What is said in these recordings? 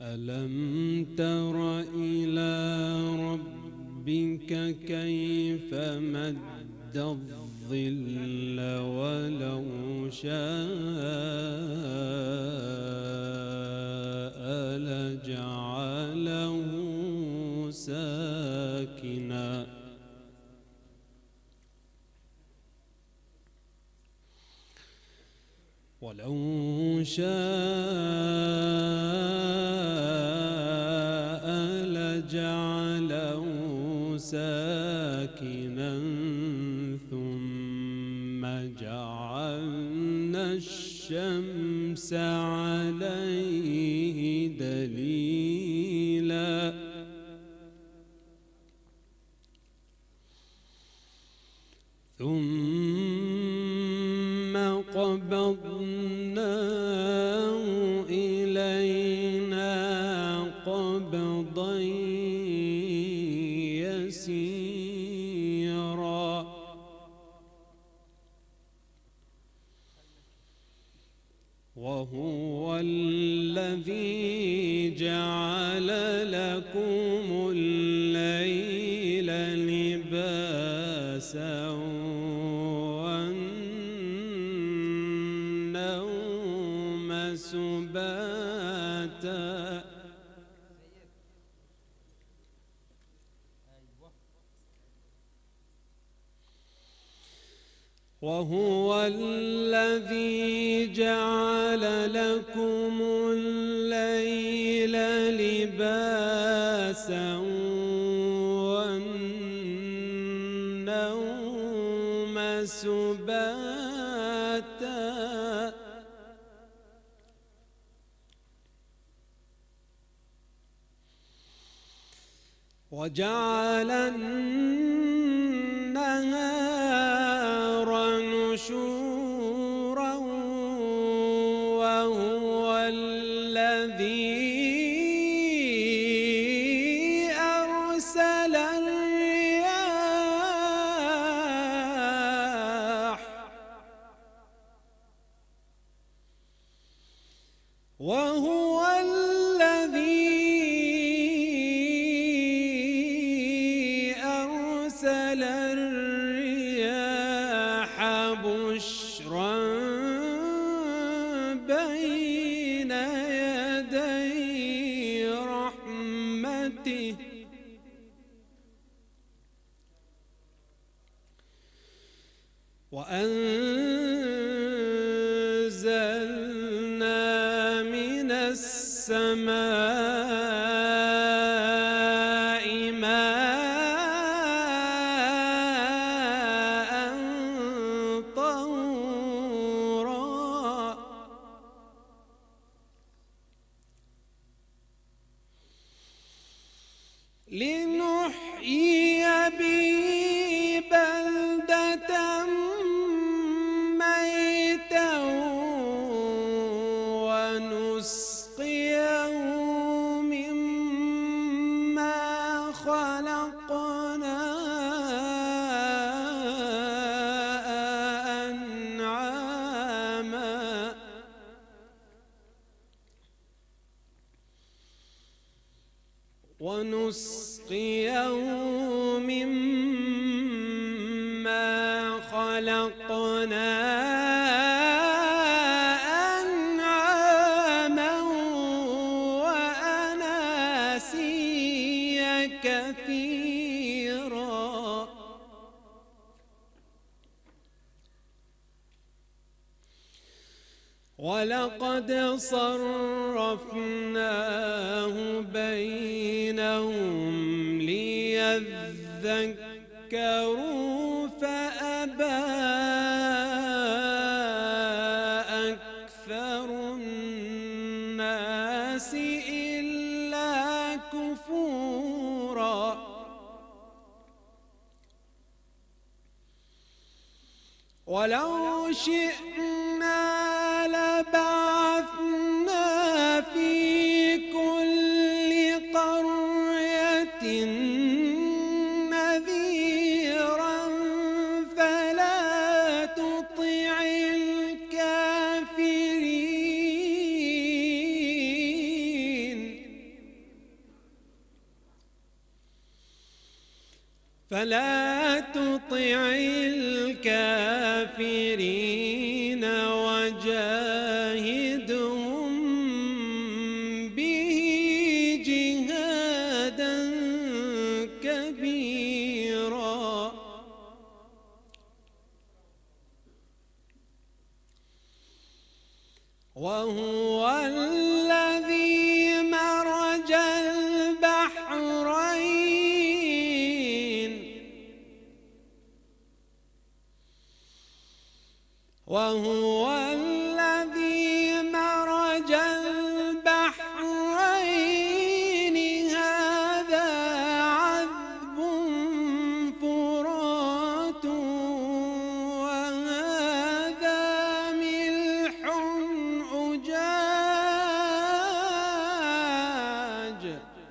ألم تر إلى ربك كيف مد الظل ولو شاء لجعله ساكنا ولو شاء لجعله ساكنا ثم جعلنا الشمس عليه دليلا ثم قبضناه إلينا قبضا يسيرا وهو الذي جعل لكم الليل لباسا والنوم سباتا وهو الذي جعل لكم الليل لباسا والنوم سباتا وجعل النهار نشورا وهو الذي أرسل الرياح وهو الذي أرسل الرياح بشرا بين يدي رحمته وأنزلنا من السماء ماء طهورا لنحيي به بلدة ميتا ونسقيه مما خلقنا أنعاما ونسقيه مما خلقنا أنعاما وأناسيا كثيرا ولقد صرفناه بينهم ليذكروا فأبى أكثر الناس إلا كفورا ولو شئنا لبعثنا في كل قرية نذيرا فلا تطع الكافرين فلا تطع الكافرين وجاهدهم به جهادا كبيرا وهو الذي مرج البحرين وهو الذي مرج البحرين هذا عذب فرات وهذا ملح أجاج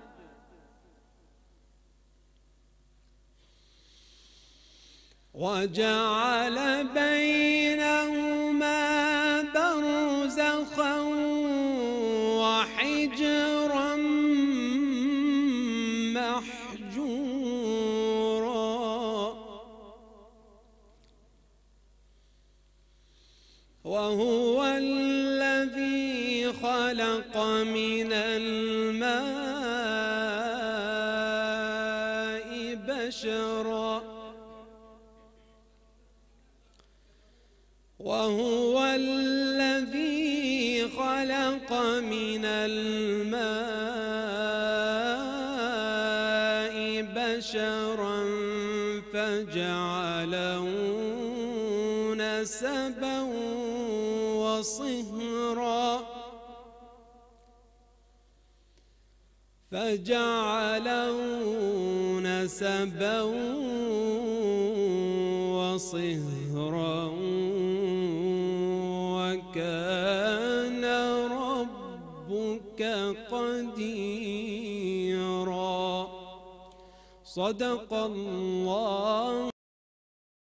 وجعل بينهما برزخا وحجرا محجورا وهو الذي خلق من الماء بشرا وهو الذي خلق من الماء بشرا فجعله نسبا وصهرا فجعله نسبا وصهرا وكان ربك قديرا. صدق الله